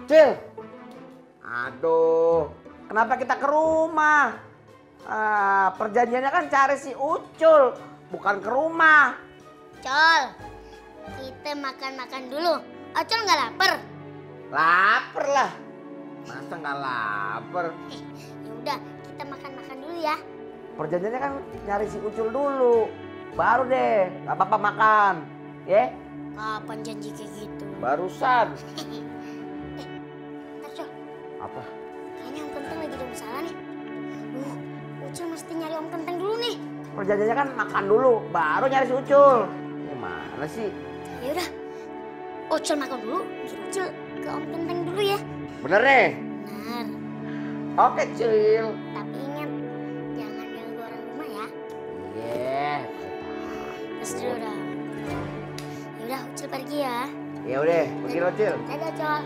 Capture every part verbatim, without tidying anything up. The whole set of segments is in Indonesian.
Cil. Aduh, kenapa kita ke rumah? Ah, perjanjiannya kan cari si Ucul, bukan ke rumah. Col, kita makan-makan dulu. Ocol nggak lapar? Lapar lah. Masa nggak lapar? Eh, ya udah, kita makan-makan dulu ya. Perjanjiannya kan nyari si Ucul dulu, baru deh nggak apa-apa makan, ya? Kapan janji kayak gitu? Barusan. eh, ntar Col. Apa? Kayaknya Om Kenteng lagi ada masalah nih. Uh, Ucul mesti nyari Om Kenteng dulu nih. Perjanjiannya kan makan dulu, baru nyari si Ucul. Gimana sih? Ya udah, Ucul makan dulu, biar Ucul ke Om Kenteng dulu ya. Bener nih? Benar. Oke, Cil. Tapi ingat, jangan ganggu orang rumah ya. Iya. Terus dulu dong. Ya udah, Ucul pergi ya. Ya udah, pergi lo, Cil. Dadah, Col.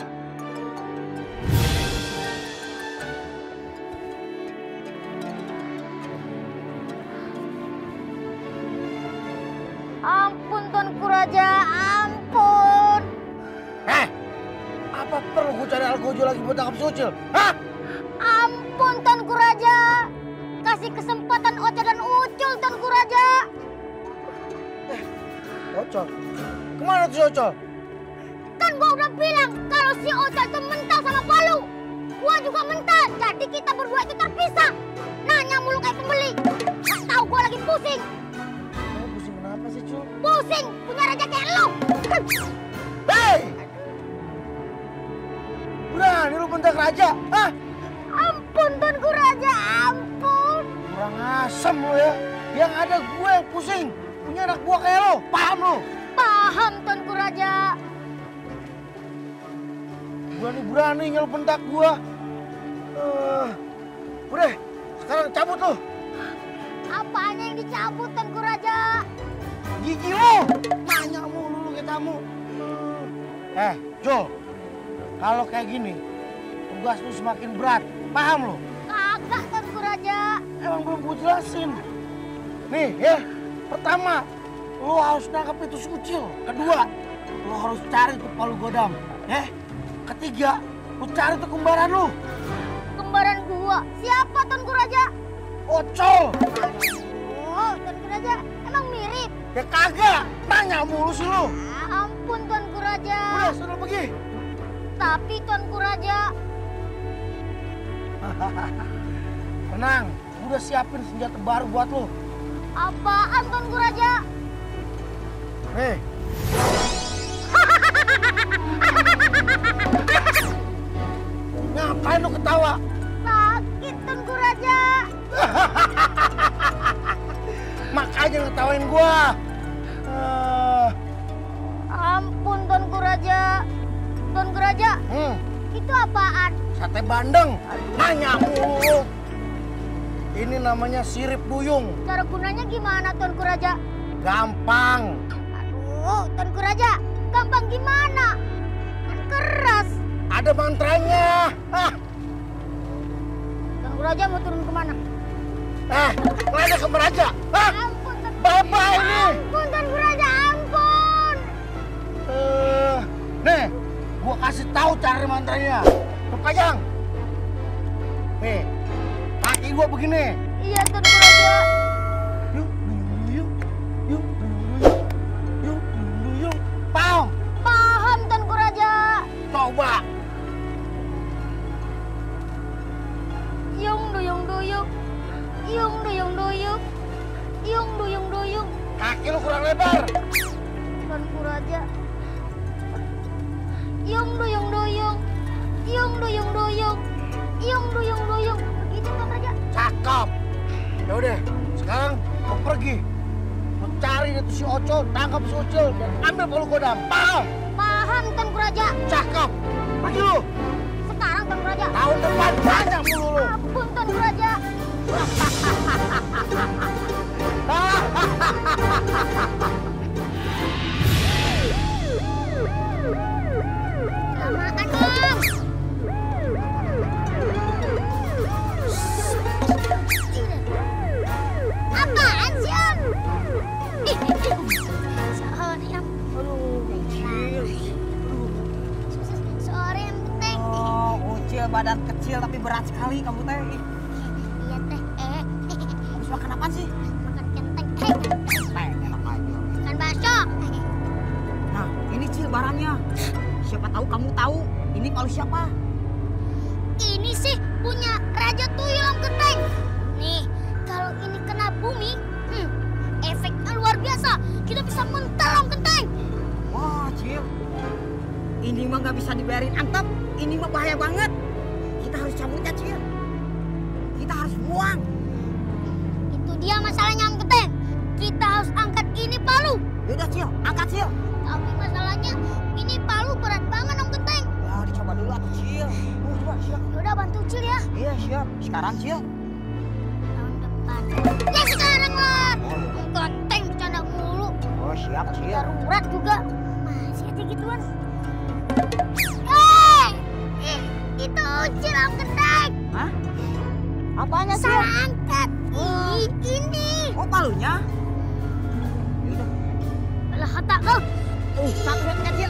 Ampun Tuanku Raja, ampun. Eh, apa perlu gue cari algojo lagi buat tangkap si Ucil? Hah? Ampun Tuanku Raja. Kasih kesempatan Ocol dan Ucul Tuanku Raja. Ocol? Kemana tuh si Ocol? Kan gua udah bilang kalau si Ocol itu mental sama Palu. Gua juga mental, jadi kita berdua itu terpisah. Nanya mulu kayak pembeli. Gak tahu gua lagi pusing. Oh, pusing kenapa sih, Cul? Pusing punya raja kayak lu. Hei! Berani lu bentak raja? Hah? Ampun Tuanku Raja, ampun. Kurang asem lu ya. Yang ada gue yang pusing. Punya anak buah kayak lo, paham lu? Paham Tuanku Raja. Berani-beraninya lu bentak gua. Uh, udah, sekarang cabut lu. Apanya yang dicabut Tuanku Raja? Gigi lu. Nanya mulu lu kayak tamu. Uh. Eh, Jol. Kalau kayak gini, tugas lu semakin berat. Paham lu? Kagak Tuanku Raja. Emang belum gue jelasin. Nih ya, pertama, lu harus nangkap itu si Ucil. Kedua, lu harus cari tuh Palu Godam. Ya. Ketiga, lu cari tuh kembaran lu. Kembaran gua, siapa Tuanku Raja? Ocol. Oh, Tuanku Raja, emang mirip? Ya kagak, nanya mulu sih lu. Ampun Tuanku Raja. Udah, suruh pergi. Tapi Tuanku Raja. Tenang, udah siapin senjata baru buat lu. Apaan Tuanku Raja? Nih. Ngapain lu ketawa? Sakit Tuanku Raja. Makanya ngetawain gua. Uh, Ampun Tuanku Raja. Tuanku Raja, hmm, itu apaan? sate bandeng. Nanya mulu. Ini namanya sirip duyung. Cara gunanya gimana Tuanku Raja? Gampang. Aduh, Tuanku Raja, gampang gimana? Kan keras. Ada mantranya. Ah, Tuanku Raja mau turun kemana? eh, ngeledek ke Raja. Ah, Ampun Tuanku Bapak ini. Ampun Tuanku Raja, ampun. Eh, nih, gua kasih tahu cara mantranya. Lu pegang. Nih, kaki gua begini. Iya Tuanku Raja. Yuk, duyung, duyung. Yuk, duyung, duyung. Yuk, duyung, duyung. Paham? Paham Tuanku Raja. Coba. Yung duyung duyung. Yung duyung duyung. Yung duyung duyung. Kaki lu kurang lebar. Tuanku Raja. Yung duyung duyung. Yung duyung duyung. Yung duyung duyung. Begitu Tuanku Raja. Cakep. Ya udah, sekarang mau pergi. Mau cari itu si Ocol, tangkap si Ocol dan ambil Palu Godam. Paham? Paham Tuanku Raja. Cakep. Pergi lu. Sekarang Tuanku Raja. Tahun depan banyak mulu lu. Ampun Tuanku Raja. Kelamaan Om. Apaan sih Om? Ih, Sorry Om. Aduh, kecil. Sorry Om Kenteng. badan kecil tapi berat sekali kamu teh. Iya teh. Eh, Habis makan apa sih? makan kenteng. Eh, Teh, enak aja. makan bakso. Nah, ini Cil barangnya. Siapa tahu kamu tahu ini palu siapa? Ini sih punya Raja Tuyul Om Genteng. Nih, kalau ini kena bumi, hmm, efeknya luar biasa. Kita bisa mental Om Genteng. Wah, Cil. Ini mah nggak bisa dibiarin antep. Ini mah bahaya banget. Kita harus cabut ya, Cil. Kita harus buang. Itu dia masalahnya Om Genteng. Kita harus angkat ini palu. Yaudah, Cil. Angkat, Cil. Tapi masalahnya ini palu berat banget Om Genteng. Ya, dicoba dulu atuh, Cil. Oh, coba, siap. Yaudah bantu Cil ya. Iya, siap. Sekarang, Cil. Tahun depan. Ya sekarang lah. Om Genteng bercanda mulu. Oh, siap, Cil. Darurat juga. Masih aja gituan. Hei! Eh, itu Cil Om Genteng. Hah? Apanya, Cil? Salah angkat. Ih, ini. Oh, palunya? Yaudah. Alah kata kau. Uh, satu lihat kecil.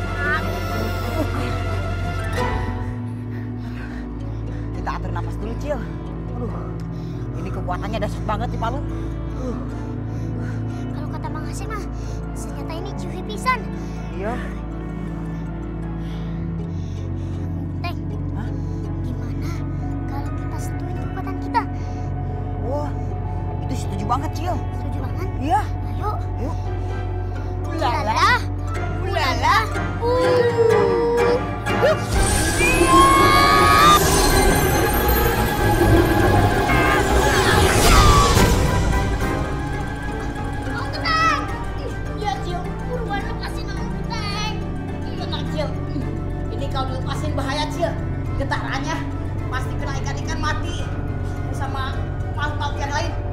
Kita atur napas dulu, Cil. Aduh, ini kekuatannya dahsyat banget di palu. Uh, Kalau kata Mang Hasim mah, senjata ini ciwi pisan. iya. Teng, Hah? gimana kalau kita setuin kekuatan kita? Wah, itu setuju banget, Cil. Setuju banget? Iya, Ayo. yuk. Ulala. Ulala. Uh. Yuk. Om Genteng. Iya, Cil. Buruan lepasin Om Genteng. Tenang, Cil. Ini kalau dilepasin bahaya, Cil. Getarannya pasti kena ikan-ikan mati sama makhluk yang lain.